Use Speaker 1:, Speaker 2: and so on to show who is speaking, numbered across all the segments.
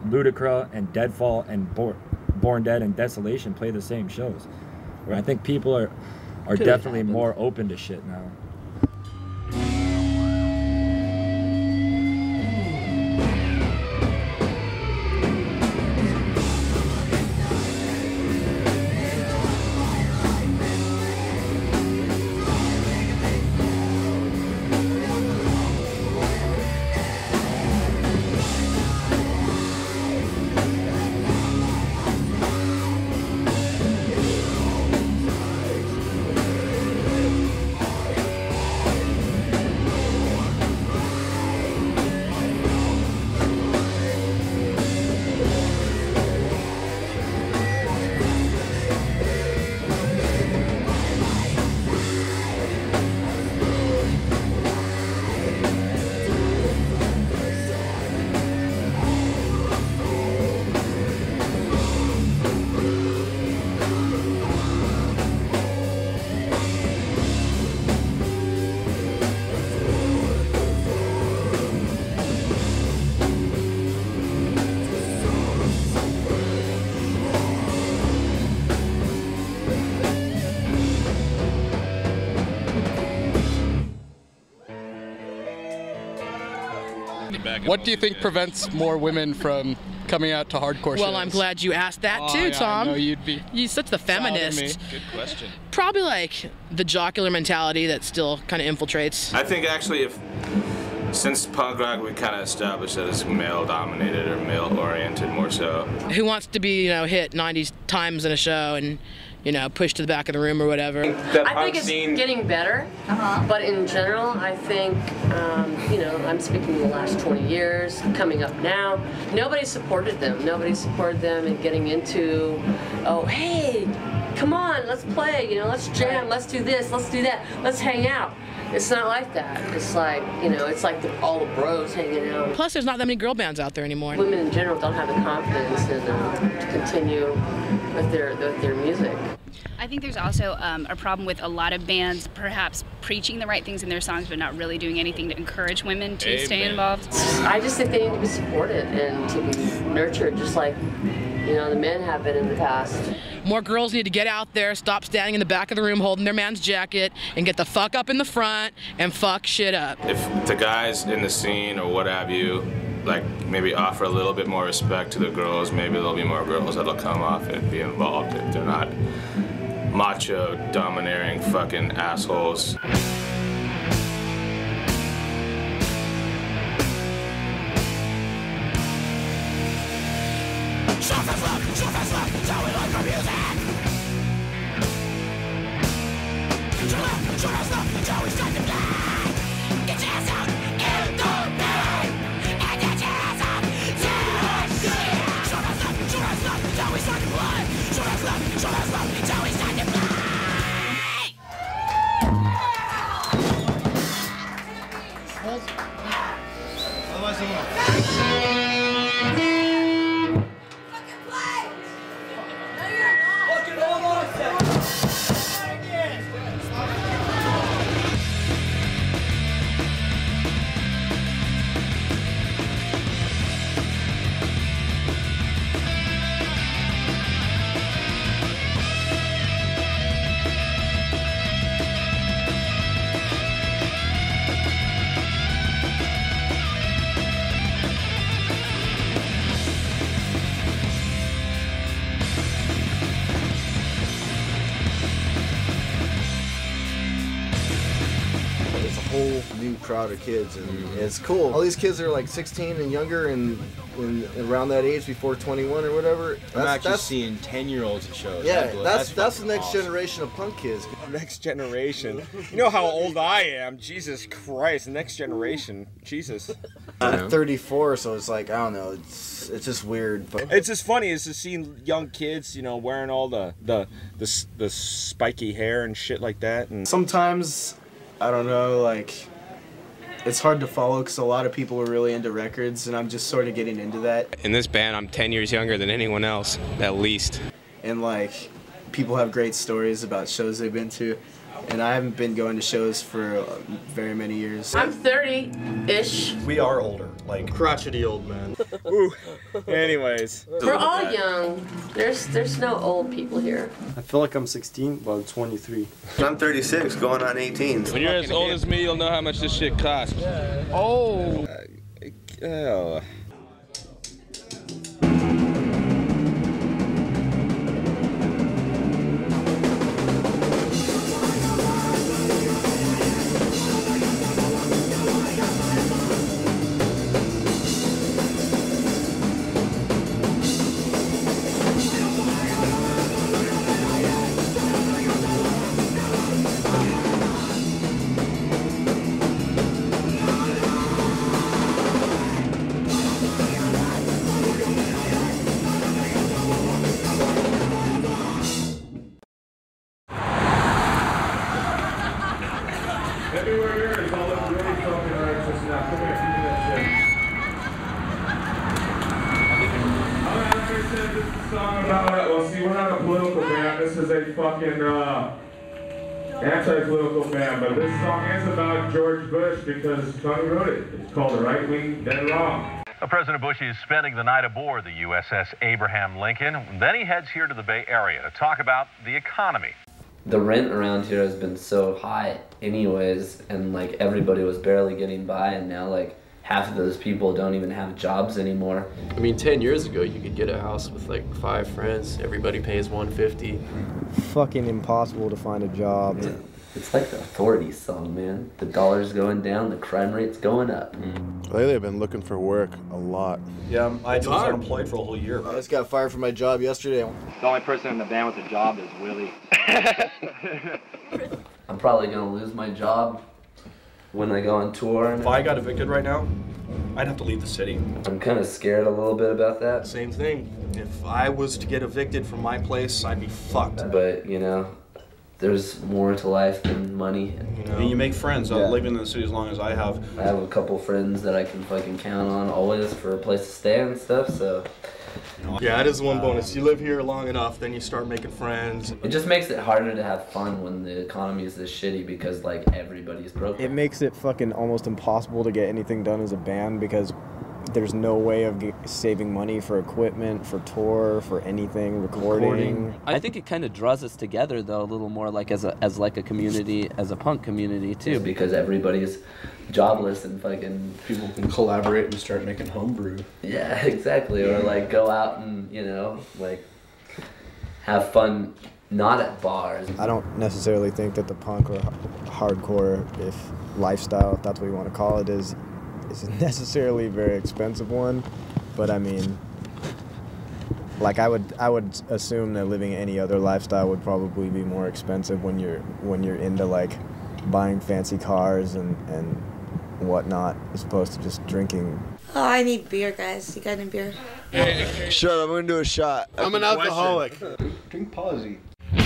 Speaker 1: Ludacris and Deadfall and Born Dead and Desolation play the same shows. Where I think people are definitely more open to shit now.
Speaker 2: What do you think prevents more women from coming out to hardcore shows?
Speaker 3: Well, I'm glad you asked that too, Tom.
Speaker 2: I know you're
Speaker 3: such the feminist.
Speaker 4: Good question.
Speaker 3: Probably like the jocular mentality that still kind of infiltrates.
Speaker 4: I think actually since punk rock we kind of established that it's male dominated or male oriented more so.
Speaker 3: Who wants to be, hit 90 times in a show and, pushed to the back of the room or whatever?
Speaker 5: I think it's getting better, but in general, I think, I'm speaking the last 20 years, coming up now, nobody supported them. Nobody supported them in getting into, oh, hey, come on, let's play, let's jam, let's do this, let's do that, let's hang out. It's not like that. It's like, it's like all the bros hanging out.
Speaker 3: Plus, there's not that many girl bands out there anymore.
Speaker 5: Women in general don't have the confidence to continue with their music.
Speaker 6: I think there's also a problem with a lot of bands perhaps preaching the right things in their songs but not really doing anything to encourage women to stay involved.
Speaker 5: I just think they need to be supported and to be nurtured just like, the men have been in the past.
Speaker 3: More girls need to get out there, stop standing in the back of the room holding their man's jacket, and get the fuck up in the front and fuck shit up.
Speaker 4: If the guys in the scene or what have you, maybe offer a little bit more respect to the girls, maybe there'll be more girls that'll come off and be involved if they're not macho, domineering fucking assholes.
Speaker 7: Whole new crowd of kids, and it's cool. All these kids are like 16 and younger, and around that age before 21 or whatever.
Speaker 8: I'm actually seeing 10-year-olds at shows.
Speaker 7: Yeah, that's the next generation of punk kids.
Speaker 8: Next generation. You know how old I am. Jesus Christ, the next generation. Jesus.
Speaker 7: I'm 34, so it's like, I don't know. It's just weird. But
Speaker 8: it's just funny is to see young kids, wearing all the spiky hair and shit like that. And
Speaker 9: sometimes, I don't know, it's hard to follow because a lot of people are really into records, and I'm just sort of getting into that.
Speaker 10: In this band, I'm 10 years younger than anyone else, at least.
Speaker 9: And people have great stories about shows they've been to, and I haven't been going to shows for very many years.
Speaker 5: I'm 30-ish.
Speaker 11: We are older, like crotchety old men. Ooh. Anyways.
Speaker 5: We're all young. There's no old people here.
Speaker 12: I feel like I'm 16, but I'm 23.
Speaker 13: I'm 36, going on 18.
Speaker 14: When you're as old as me, you'll know how much this shit costs.
Speaker 2: Oh.
Speaker 14: Oh.
Speaker 15: Anti-political band, but this song is about George Bush because Tony wrote it. It's called The Right Wing Dead Wrong.
Speaker 16: President Bush is spending the night aboard the USS Abraham Lincoln. Then he heads here to the Bay Area to talk about the economy.
Speaker 17: The rent around here has been so high anyways, and like everybody was barely getting by, and now like half of those people don't even have jobs anymore.
Speaker 18: I mean, 10 years ago, you could get a house with like 5 friends. Everybody pays $150.
Speaker 12: Fucking impossible to find a job.
Speaker 17: Yeah. It's like the Authorities song, man. The dollar's going down, the crime rate's going up.
Speaker 19: Lately, I've been looking for work a lot.
Speaker 11: Yeah, I was unemployed for a whole year.
Speaker 7: I just got fired from my job yesterday.
Speaker 20: The only person in the band with a job is Willie.
Speaker 17: I'm probably gonna lose my job when I go on tour.
Speaker 11: If I got evicted right now, I'd have to leave the city.
Speaker 17: I'm kind of scared a little bit about that.
Speaker 11: Same thing. If I was to get evicted from my place, I'd be fucked.
Speaker 17: But, you know, there's more to life than money.
Speaker 11: You know, you make friends.
Speaker 17: Yeah.
Speaker 11: Living in the city as long as I have.
Speaker 17: I have a couple friends that I can fucking count on always for a place to stay and stuff, so.
Speaker 11: Yeah, that is one bonus. You live here long enough, then you start making friends.
Speaker 17: It just makes it harder to have fun when the economy is this shitty because, like, everybody's broke.
Speaker 12: It makes it fucking almost impossible to get anything done as a band because there's no way of saving money for equipment, for tour, for anything, recording.
Speaker 21: I think it kind of draws us together, though, a little more like as a community, as a punk community, too.
Speaker 17: Because everybody's jobless and fucking
Speaker 9: people can collaborate and start making homebrew.
Speaker 17: Yeah, exactly. Or like go out and, you know, like have fun not at bars.
Speaker 12: I don't necessarily think that the punk or hardcore, if lifestyle, if that's what you want to call it, is necessarily a very expensive one. But I mean, like I would assume that living any other lifestyle would probably be more expensive when you're into like buying fancy cars and whatnot, as opposed to just drinking.
Speaker 22: Oh, I need beer, guys. You got any beer?
Speaker 7: Sure, I'm gonna do a shot.
Speaker 9: I'm an alcoholic.
Speaker 7: Drink Posy.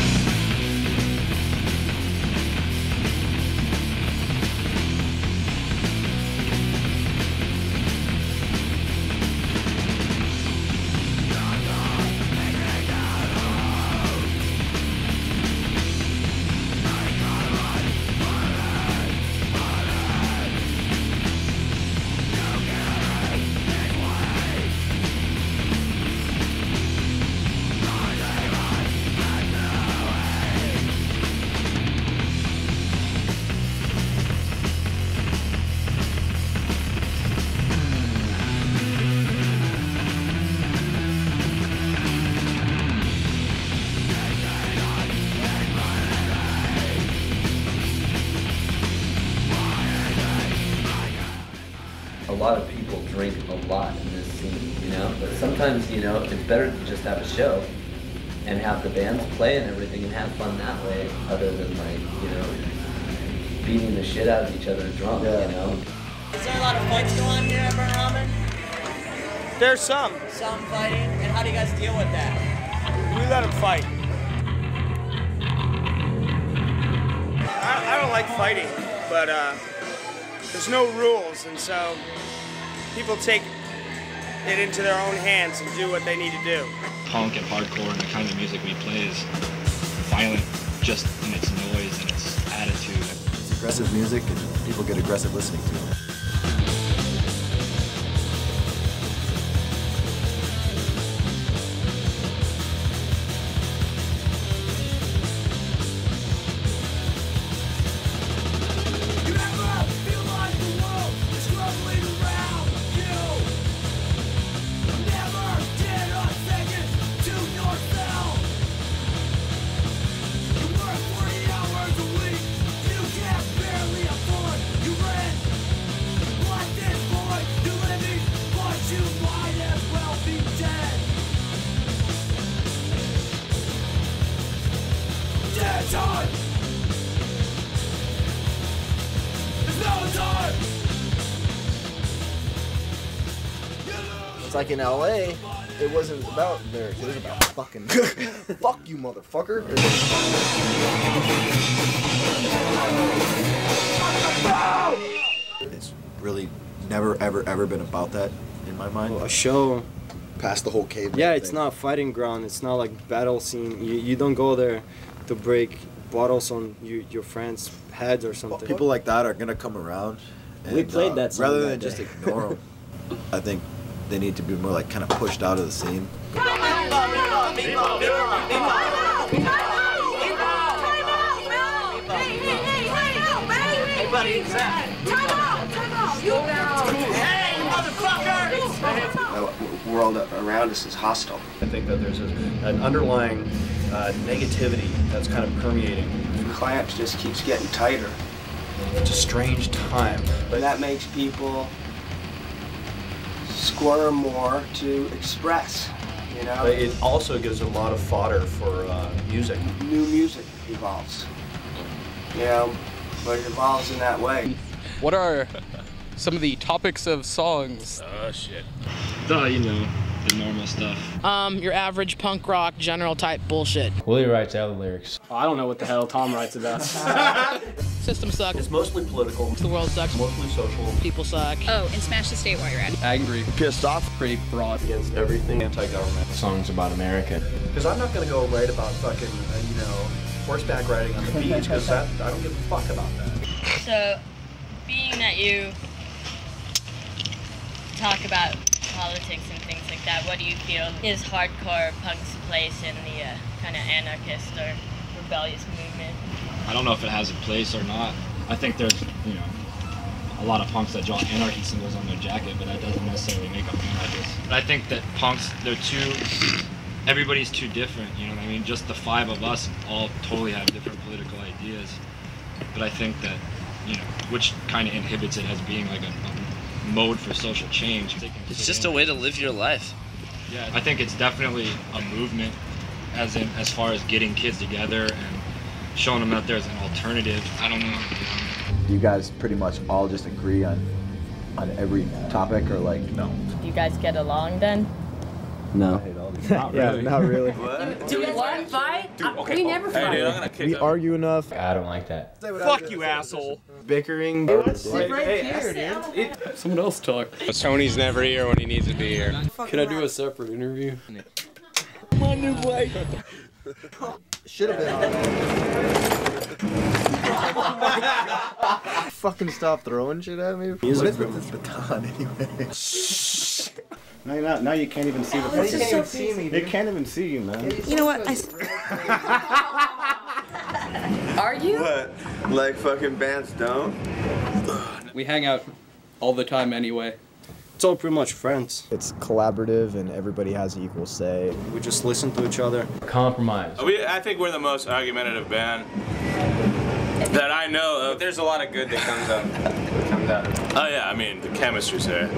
Speaker 17: A lot of people drink a lot in this scene, you know? But sometimes, you know, it's better to just have a show and have the bands play and everything and have fun that way, other than like, you know, beating the shit out of each other drunk, you know?
Speaker 23: Is there a lot of fights going on here at Burnt Ramen?
Speaker 9: There's some.
Speaker 23: Some fighting? And how do you guys deal with that?
Speaker 9: We let them fight. I don't like fighting, but there's no rules, and so people take it into their own hands and do what they need to do.
Speaker 24: Punk and hardcore and the kind of music we play is violent just in its noise and its
Speaker 1: aggressive music and people get aggressive listening to it.
Speaker 7: It's like in LA, it wasn't about lyrics, it was about fucking fuck you, motherfucker.
Speaker 1: It's really never, ever been about that in my mind.
Speaker 12: Well, a show
Speaker 1: past the whole cave.
Speaker 12: Yeah, it's not fighting ground. It's not like battle scene. You don't go there to break bottles on your friends' heads or something.
Speaker 1: People like that are gonna come around. And,
Speaker 12: We played that song
Speaker 1: rather
Speaker 12: that
Speaker 1: than just
Speaker 12: day.
Speaker 1: ignore them. I think they need to be more like kind of pushed out of the scene.
Speaker 3: The world around us is hostile.
Speaker 11: I think that there's an underlying negativity that's kind of permeating.
Speaker 3: The clamp just keeps getting tighter.
Speaker 11: It's a strange time.
Speaker 3: But that makes people squirm more to express, you know?
Speaker 11: But it also gives a lot of fodder for music.
Speaker 3: New music evolves, you know, but it evolves in that way.
Speaker 2: What are some of the topics of songs?
Speaker 4: Oh, shit.
Speaker 6: You know, the normal stuff.
Speaker 24: Your average punk rock general type bullshit.
Speaker 6: Willie writes out the lyrics.
Speaker 25: I don't know what the hell Tom writes about.
Speaker 24: System sucks.
Speaker 11: It's mostly political.
Speaker 24: The world sucks.
Speaker 11: Mostly social.
Speaker 24: People suck.
Speaker 26: Oh, and smash the state while you're at it.
Speaker 6: Angry.
Speaker 11: Pissed off.
Speaker 6: Pretty broad.
Speaker 11: Against everything anti-government.
Speaker 6: Songs about America.
Speaker 11: Because I'm not going to go write about fucking, horseback riding on the beach, because I don't give a fuck about that.
Speaker 27: So, being that you talk about politics and things like that, what do you feel is hardcore punk's place in the kind of anarchist or rebellious movement?
Speaker 6: I don't know if it has a place or not. I think there's, a lot of punks that draw anarchy symbols on their jacket, but that doesn't necessarily make them anarchists. But I think that punks, everybody's too different, you know what I mean? Just the five of us all totally have different political ideas. But I think that, which kind of inhibits it as being like a mode for social change.
Speaker 21: It's just a way to live your life.
Speaker 6: Yeah, I think it's definitely a movement as far as getting kids together and showing them that there's an alternative. I don't know.
Speaker 1: You guys pretty much all just agree on every topic, or like no?
Speaker 27: Do you guys get along then?
Speaker 21: No.
Speaker 12: Not really. Yeah, not really.
Speaker 5: Do we want to fight? We never fight.
Speaker 4: Hey, dude, I'm gonna kick
Speaker 12: We
Speaker 4: up.
Speaker 12: argue enough.
Speaker 6: I don't like that.
Speaker 25: Fuck you, asshole.
Speaker 12: Bickering.
Speaker 2: Someone else talk.
Speaker 10: Tony's never here when he needs to be here.
Speaker 18: Could I do a separate interview?
Speaker 7: My new wife. Should have been on. Fucking stop throwing shit at me. What is with this baton anyway?
Speaker 28: Now you can't even see the
Speaker 7: They
Speaker 28: person.
Speaker 7: can't even see me,
Speaker 28: They
Speaker 7: dude.
Speaker 28: can't even see you, man.
Speaker 22: You know what?
Speaker 5: Are you?
Speaker 13: What? Like fucking bands don't?
Speaker 18: We hang out all the time anyway.
Speaker 12: It's all pretty much friends. It's collaborative and everybody has equal say. We just listen to each other.
Speaker 18: Compromise.
Speaker 4: I think we're the most argumentative band that I know of.
Speaker 10: There's a lot of good that comes out.
Speaker 4: Oh yeah, I mean, the chemistry's there.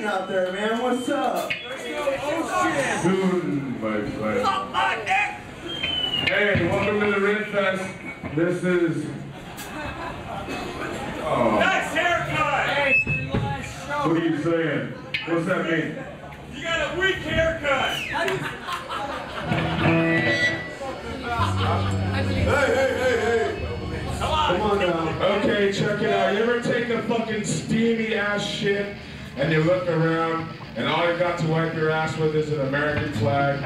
Speaker 13: out there, man. What's up?
Speaker 8: Dude, my friend. Hey, welcome to the Red Fest. This is. Oh.
Speaker 13: Nice haircut! Hey,
Speaker 8: what are you saying? What's that mean?
Speaker 13: You got a weak haircut! Hey! Come on now.
Speaker 8: Okay, check it out. You ever take a fucking steamy ass shit and you look around and all you got to wipe your ass with is an American flag?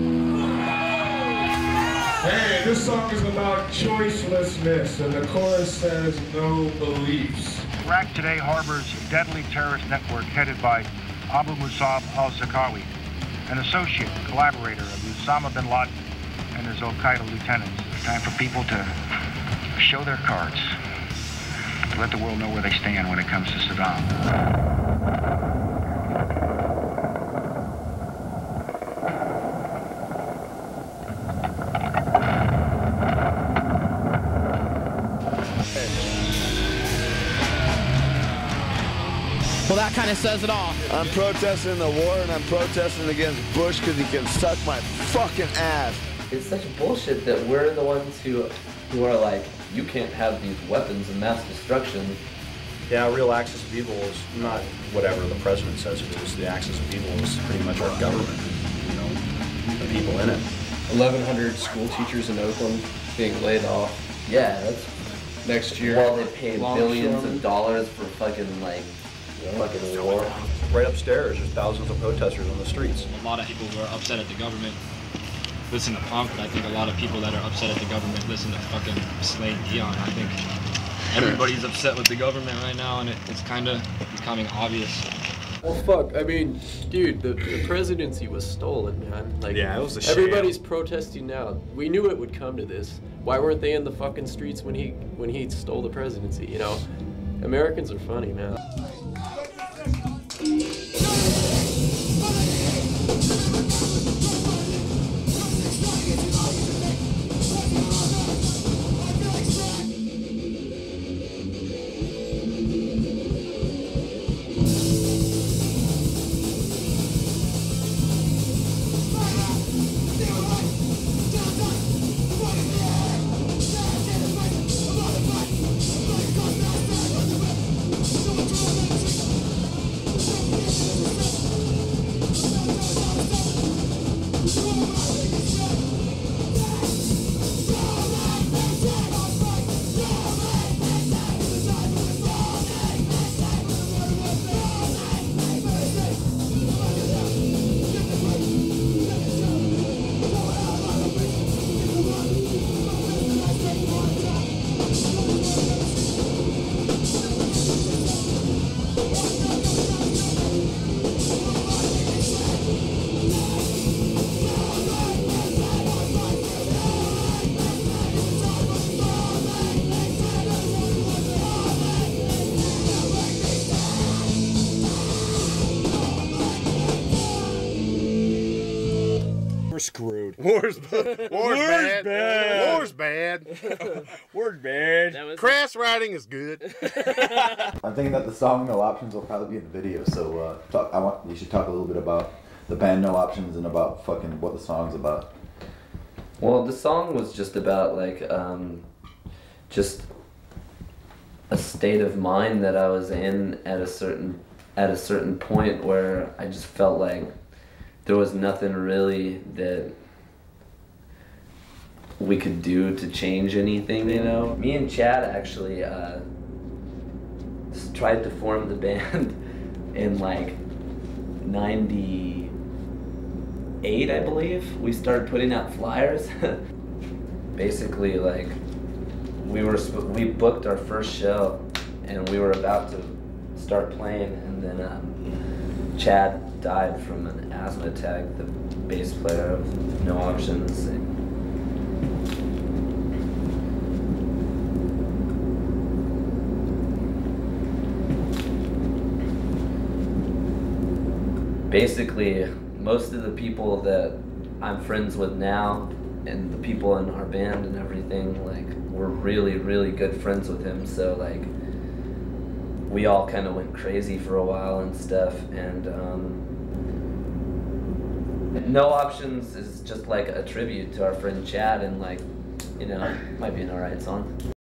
Speaker 8: Hey, this song is about choicelessness, and the chorus says no beliefs.
Speaker 14: Iraq today harbors a deadly terrorist network headed by Abu Musab al-Zarqawi, an associate collaborator of Osama bin Laden and his al-Qaeda lieutenants. It's time for people to show their cards, to let the world know where they stand when it comes to Saddam.
Speaker 24: Well, that kind of says it all.
Speaker 13: I'm protesting the war and I'm protesting against Bush because he can suck my fucking ass.
Speaker 21: It's such bullshit that we're the ones who are like, you can't have these weapons of mass destruction.
Speaker 11: Yeah, real axis of evil is not whatever the president says it is. The axis of evil is pretty much our government, you know, the people in it.
Speaker 18: 1,100 school teachers in Oakland being laid off.
Speaker 21: Yeah, that's
Speaker 18: next year.
Speaker 21: While they pay billions of dollars for fucking fucking war.
Speaker 11: Right upstairs, there's thousands of protesters on the streets.
Speaker 6: A lot of people who are upset at the government listen to punk, but I think a lot of people that are upset at the government listen to fucking Slade Dion. I think everybody's upset with the government right now, and it's kind of becoming obvious.
Speaker 18: Well, fuck. I mean, dude, the presidency was stolen, man. Like,
Speaker 11: yeah, it was a shame.
Speaker 18: Everybody's protesting now. We knew it would come to this. Why weren't they in the fucking streets when he stole the presidency? You know, Americans are funny, man.
Speaker 28: Screwed.
Speaker 15: War's bad. War's bad. War's bad. Crass writing is good.
Speaker 1: I'm thinking that the song No Options will probably be in the video, so you should talk a little bit about the band No Options and about fucking what the song's about.
Speaker 21: Well, the song was just about just a state of mind that I was in at a certain point where I just felt like there was nothing really that we could do to change anything, you know? Me and Chad actually tried to form the band in like 98, I believe. We started putting out flyers. Basically, like, we booked our first show and we were about to start playing, and then Chad died from an asthma attack, the bass player of No Options. Basically, most of the people that I'm friends with now and the people in our band and everything, like, we're really, really good friends with him, so like, we all kind of went crazy for a while and stuff, and No Options is just like a tribute to our friend Chad, and like, you know, might be an alright song.